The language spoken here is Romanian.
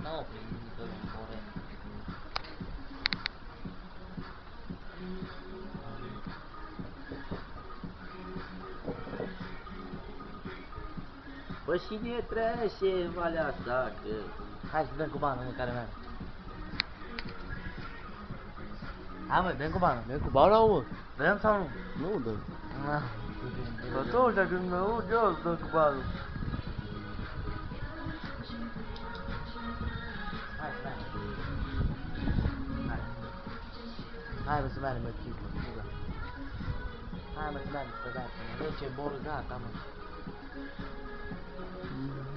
n-au primit în Borel. Bă, cine trece în valea asta, că... Hai să dăm cu banul, mă, care merge. Hai, mă, dăm cu banul. Dăm cu banul, mă? Dăm sau nu? Nu dăm. Atunci, dacă nu aud, eu îți dăm cu banul. Hai, hai. Hai. Hai, mă, să mergem, mă, țipă, fuga. Hai, mă, să mergem, să mergem, mă. Dă ce bol, gata, mă.